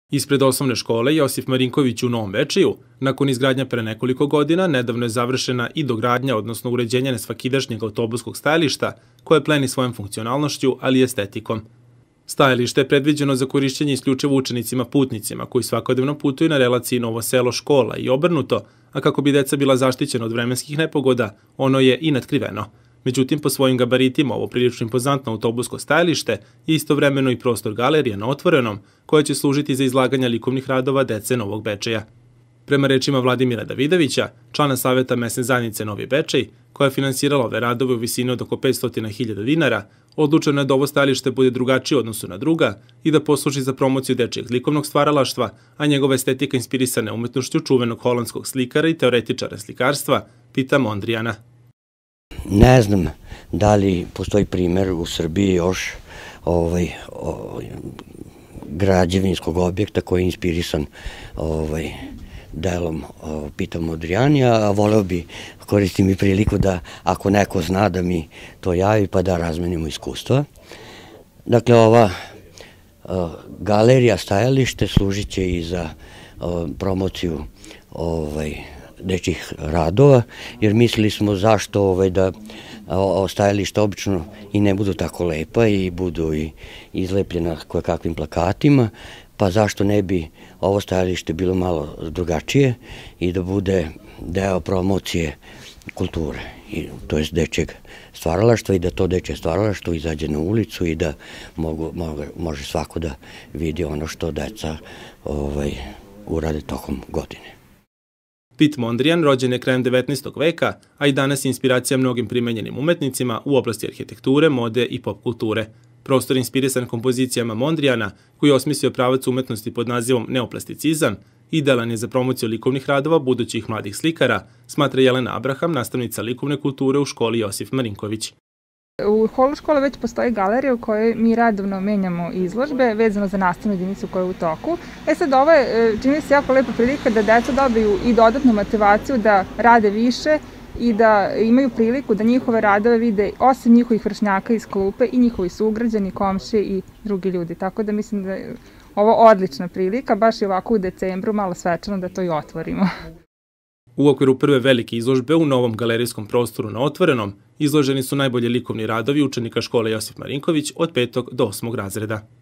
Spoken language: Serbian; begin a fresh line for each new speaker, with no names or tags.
Ispred osnovne škole Josif Marinković u Novom Bečeju, nakon izgradnja pre nekoliko godina, nedavno je završena i dogradnja, odnosno uređenje nesvakidašnjeg autobuskog stajališta, koje pleni svojom funkcionalnošću, ali i estetikom. Stajalište je predviđeno za korišćenje isključivo učenicima putnicima, koji svakodnevno putuju na relaciji Novo selo škola i obrnuto, a kako bi deca bila zaštićena od vremenskih nepogoda, ono je i natkriveno. Međutim, po svojim gabaritima ovo prilično impozantno autobusko stajalište je istovremeno i prostor galerije na otvorenom, koja će služiti za izlaganje likovnih radova dece Novog Bečeja. Prema rečima Vladimira Davidovića, člana Saveta mesne zajednice Novi Bečej, koja je finansirala ove radove u visini od oko 500.000 dinara, odlučeno je da ovo stajalište bude drugačije u odnosu na druga i da posluži za promociju dečijeg likovnog stvaralaštva, a njegova estetika inspirisana umetnošću čuvenog holandskog slikara i teoretičara slikarstva Pita Mondrijana.
Ne znam da li postoji primer u Srbiji još građevinskog objekta koji je inspirisan delom Pita Mondrijana, a voleo bi, koristim i priliku da ako neko zna da mi to javi pa da razmenimo iskustva. Dakle, ova galerija stajalište služit će i za promociju dečjih radova, jer mislili smo zašto da stajališta obično i ne budu tako lepa i budu i izlepljena kakvim plakatima, pa zašto ne bi ovo stajalište bilo malo drugačije i da bude deo promocije kulture, to je dečjeg stvaralaštva i da to dečje stvaralaštvo izađe na ulicu i da može svako da vidi ono što deca urade tokom godine.
Pit Mondrijan rođen je krajem 19. veka, a i danas je inspiracija mnogim primenjenim umetnicima u oblasti arhitekture, mode i pop kulture. Prostor je inspirisan kompozicijama Mondrijana, koji je osmislio pravac umetnosti pod nazivom neoplasticizam, idealan je za promociju likovnih radova budućih mladih slikara, smatra Jelena Abraham, nastavnica likovne kulture u školi Josif Marinković.
U holu škole već postoji galerija u kojoj mi redovno menjamo izložbe vezano za nastavnu jedinicu koja je u toku. Sad ovo je, čini se, jako lepa prilika da deca dobiju i dodatnu motivaciju da rade više i da imaju priliku da njihove radove vide osim njihovih vršnjaka iz klupe i njihovi sugrađani, komšije i drugi ljudi. Tako da mislim da je ovo odlična prilika, baš i ovako u decembru, malo svečano da to i otvorimo.
U okviru prve velike izložbe u novom galerijskom prostoru na otvorenom izloženi su najbolji likovni radovi učenika škole Josif Marinković od 5. do 8. razreda.